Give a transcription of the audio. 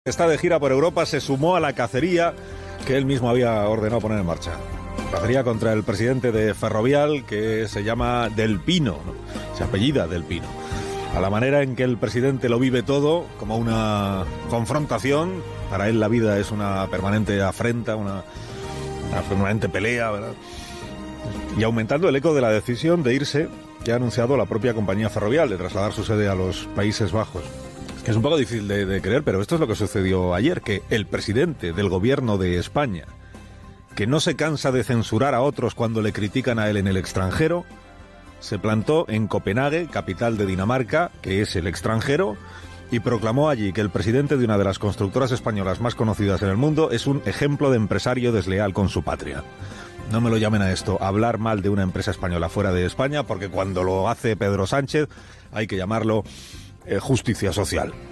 Está de gira por Europa, se sumó a la cacería que él mismo había ordenado poner en marcha. Cacería contra el presidente de Ferrovial, que se llama Del Pino, ¿no? Se apellida Del Pino. A la manera en que el presidente lo vive todo, como una confrontación. Para él la vida es una permanente afrenta, una permanente pelea, ¿verdad? Y aumentando el eco de la decisión de irse, que ha anunciado la propia compañía Ferrovial, de trasladar su sede a los Países Bajos. Que es un poco difícil de creer, pero esto es lo que sucedió ayer, que el presidente del gobierno de España, que no se cansa de censurar a otros cuando le critican a él en el extranjero, se plantó en Copenhague, capital de Dinamarca, que es el extranjero, y proclamó allí que el presidente de una de las constructoras españolas más conocidas en el mundo es un ejemplo de empresario desleal con su patria. No me lo llamen a esto, hablar mal de una empresa española fuera de España, porque cuando lo hace Pedro Sánchez hay que llamarlo justicia social.